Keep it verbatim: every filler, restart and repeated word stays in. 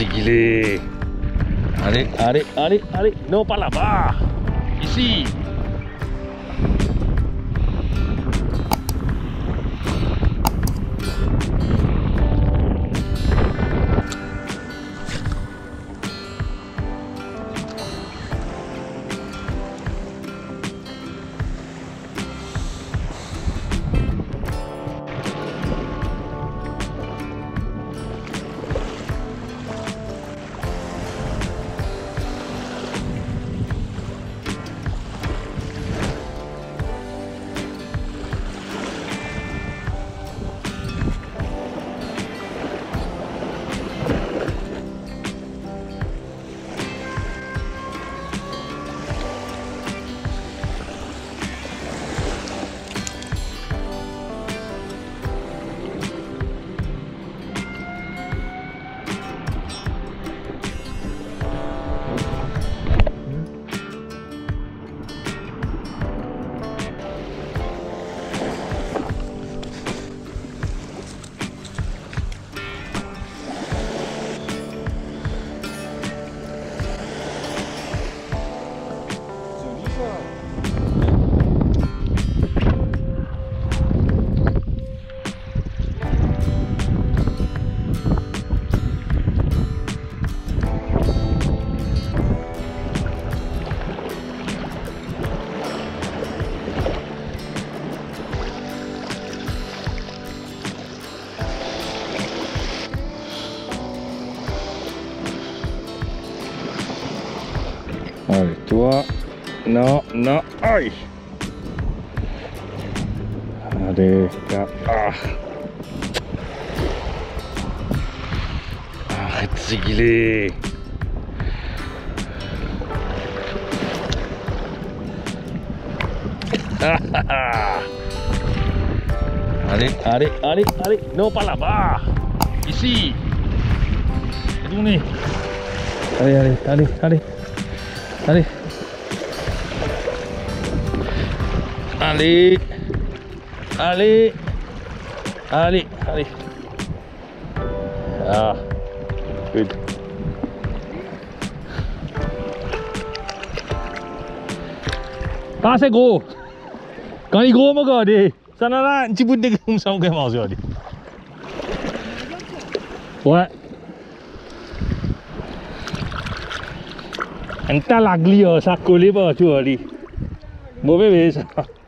kecil gila. Adik, adik, adik, adik. No palabah. Isi. Ai, tua. No, no. Ai. Adik, ya. Ah. Ah, kecil gila. Adik, adik, adik, adik. No palabah. Isi. Itu ni. Adik, adik, adik, adik. Adik. Adik. Adik. Adik, adik. Ah. Good. Ta sẽ gå. Kan ni gå med gadi? Sana lah ciput dia sama kayak mau sih. What? Entah lagi oh sakul ni bah cuci. Boleh besar.